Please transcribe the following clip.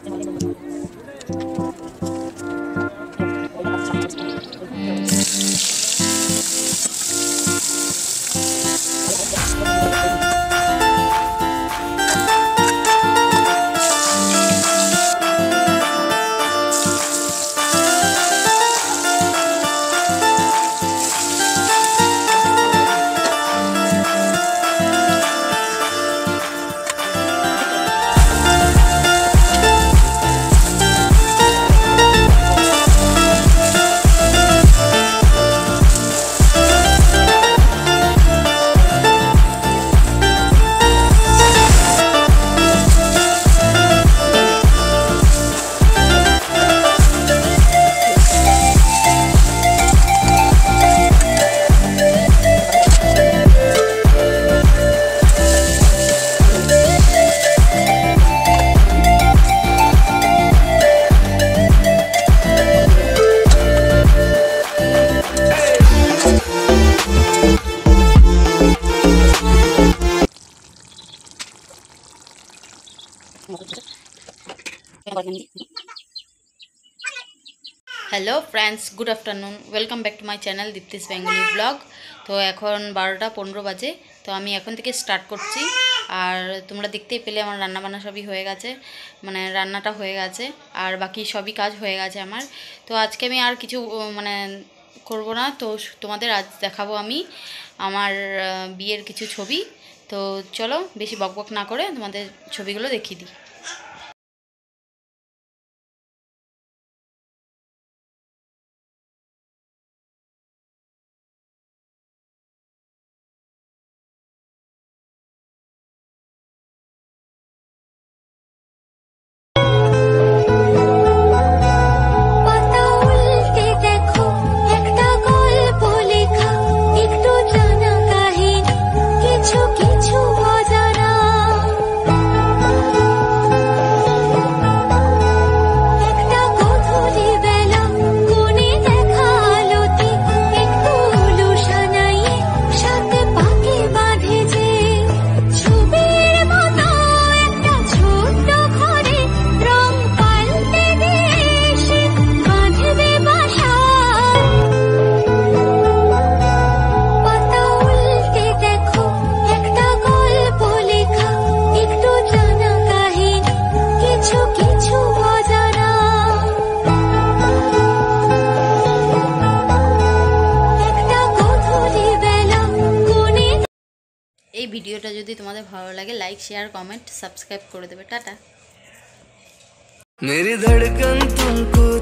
Hello friends, good afternoon, welcome back to my channel Dipti's Bengali blog. तो एखन 12टा 15 बाजे। तो आमी एखन थेके स्टार्ट करছি। আর তোমরা দেখতেই পেলে আমার রান্না বান্না সবই হয়ে গেছে, মানে রান্নাটা হয়ে গেছে আর বাকি সবই কাজ হয়ে গেছে আমার। তো আজকে আমি আর কিছু মানে করব না। তো তোমাদের আজ দেখাবো আমি আমার বিয়ের কিছু ছবি। তো চলো বেশি বকবক না করে তোমাদের ছবিগুলো দেখিয়ে দিই। এই ভিডিওটা যদি তোমাদের ভালো লাগে লাইক শেয়ার কমেন্ট সাবস্ক্রাইব করে দেবে। টাটা। मेरी धड़कन तुमको